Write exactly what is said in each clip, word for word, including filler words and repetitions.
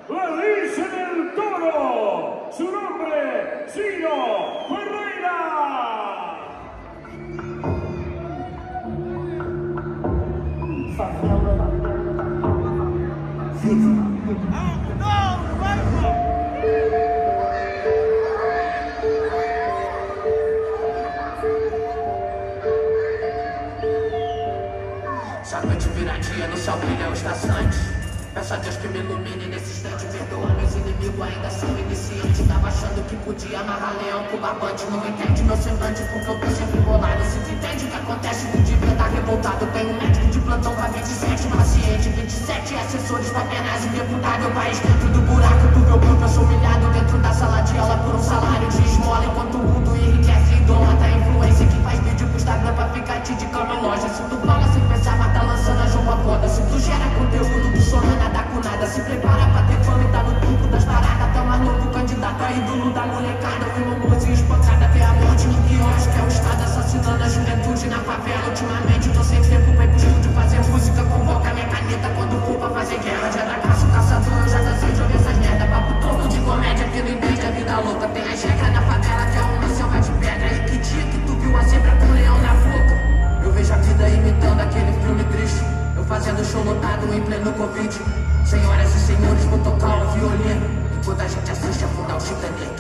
le dicen el Toro. Su nombre, Ciro Ferreira. Sabe de viradinha no céu brilha os traçantes. Peço a Deus que me ilumine nesse instante. Perdoa meus inimigos, ainda são iniciantes. Tava achando que podia amarrar leão com barbante. Não entende meu semblante porque eu tô sempre bolado. Se tu entende o que acontece, tu devia tá revoltado. Tenho um médico de plantão pra vinte e sete, paciente vinte e sete assessores pra apenas um deputado. O país dentro do buraco do meu grupo, eu sou humilhado dentro da sala de aula por um salário de esmola. Enquanto o mundo enriquece, idolatra a influência que faz vídeo pro Instagram pra ficar te de cama em loja. Se tu fala sem pensar, mas tá lançando a João Foda. Se tu gera conteúdo, tu só não é nada com nada. Se prepara pra ter fama e tá no topo das paradas. Até o mais novo candidato a ídolo da molecada. Eu vi uma moça espancada até a morte no quiosque. É o Estado assassinando a juventude na favela. Ultimamente tô sem tempo pra ir pro estúdio fazer música. Convoca minha caneta quando for pra fazer guerra. Já da caça o caçador, eu já cansei de ouvir essas merda. Papo todo de comédia que não entende a vida louca. Tem as regras na favela que é uma selva de pedra. E que dia que tu viu a zebra com um leão na boca? Eu vejo a vida imitando aquele filme triste. Eu fazendo show lotado em pleno Covid. Senhoras e senhores, vou tocar o violino enquanto a gente assiste afundar o Titanic.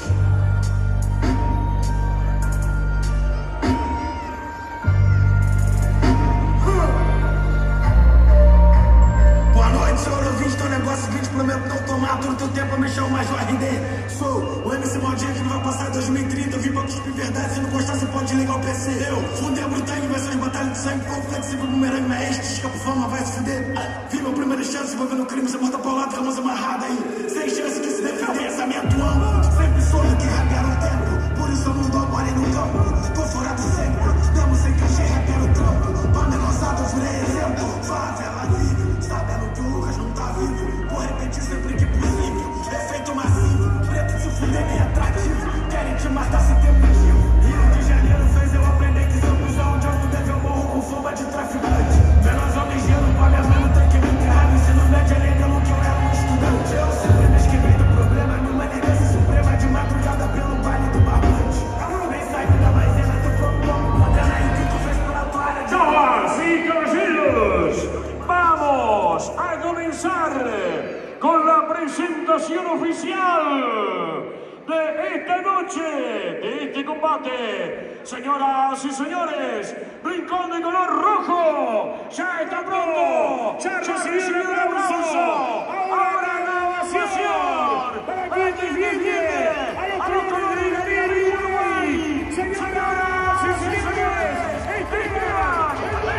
Boa noite, senhor ouvinte, teu negócio seguinte, prometo não tomar todo teu tempo a mexer o Major R D. Sou o M C Maldinho que não vai passar em dois mil e trinta. Eu vim pra cuspir verdade, se não gostar você pode ligar o P C. Eu fundei a Brutangue, versões batalha de sangue, fogo flexível, bumerangue na este, escapa fama, vai se fuder. Vi meu primeiro chance envolvendo crime, você morta paulada, famosa amarrada aí. Sem chance de se defender, pensamento amplo. Sempre soube que rap era o tempo, por isso eu não dou mole no campo. Tô furado sempre, mesmo sem cachê, rap era o trampo. Banda lançada, eu virei exemplo. Favela vive, sabendo que o Lucas não tá vivo. Vou repetir sempre que possível. Efeito massivo, preto se fuder nem atrativo. Querem te matar sem ter motivo. Rio de Janeiro fez eu aprender que somos onde eu não devo eu morro com fama de traficante. Menosão ligeiro pra minha mãe não tem que me enterrar. No ensino médio ele lembrou que eu era um estudante. Eu sempre me esquivei do problema numa liderança suprema de madrugada pelo baile do barbante. Nem saiu da maisena do fogo, condena aí o que tu fez pela tua área de... Damas y caballeros, vamos a comenzar con la presentación oficial de esta noche, de este combate. Señoras y señores, Rincón de color rojo, ya está pronto, ya recibe el aplauso. Ahora la ovación para quien defiende a los colores de Uruguay. Señoras y señores, Esteban.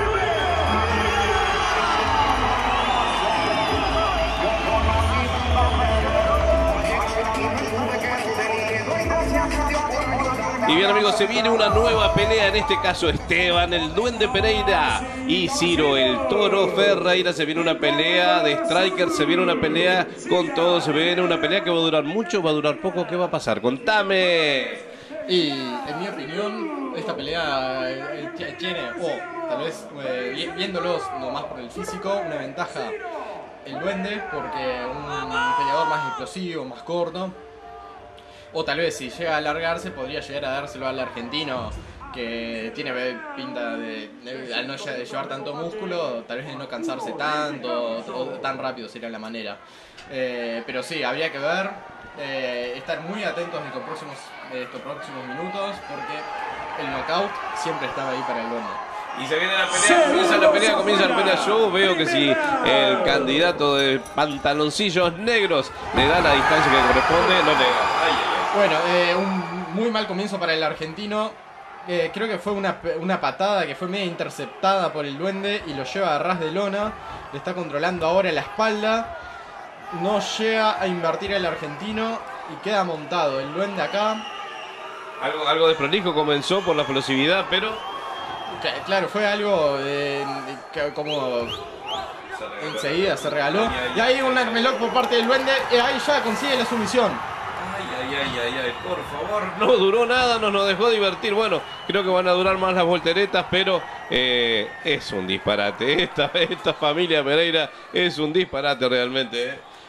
Y bien amigos, se viene una nueva pelea, en este caso Esteban, el Duende Pereira y Ciro, el Toro Ferreira. Se viene una pelea de striker, se viene una pelea con todo, se viene una pelea que va a durar mucho, va a durar poco. ¿Qué va a pasar? ¡Contame! Y en mi opinión, esta pelea eh, tiene, o tal vez eh, viéndolos nomás por el físico, una ventaja el Duende, porque un peleador más explosivo, más corto. O tal vez si llega a alargarse podría llegar a dárselo al argentino, que tiene pinta de, de al no llevar tanto músculo, tal vez de no cansarse tanto o tan rápido sería la manera. Eh, pero sí, habría que ver, eh, estar muy atentos en estos próximos, estos próximos minutos, porque el knockout siempre estaba ahí para el Duende. Y se viene la pelea, comienza la pelea, comienza la pelea. Yo veo que si el candidato de pantaloncillos negros le da la distancia que corresponde, no le da. Ay, ay, ay. Bueno, eh, un muy mal comienzo para el argentino. Eh, creo que fue una, una patada que fue media interceptada por el Duende y lo lleva a ras de lona. Le está controlando ahora la espalda. No llega a invertir el argentino y queda montado el Duende acá. Algo, algo desprolijo comenzó por la explosividad, pero... Claro, fue algo eh, que como enseguida se regaló. Y ahí un armlock por parte del Duende. Y ahí ya consigue la sumisión. Ay, ay, ay, ay, ay, por favor, no duró nada, no nos dejó divertir. Bueno, creo que van a durar más las volteretas, pero eh, es un disparate. Esta, esta familia Pereira es un disparate realmente. ¿eh?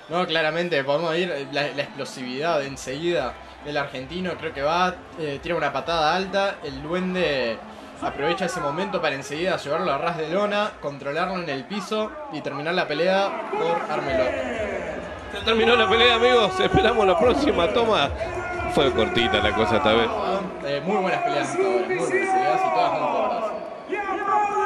No, claramente, podemos ir, la, la explosividad enseguida del argentino, creo que va, eh, tira una patada alta, el duende aprovecha ese momento para enseguida llevarlo a ras de lona, controlarlo en el piso y terminar la pelea por Armelot. Se terminó la pelea, amigos, esperamos la próxima toma. Fue cortita la cosa esta vez. Eh, muy buenas peleas hasta ahora, muy buenas peleas y todas muy cortas.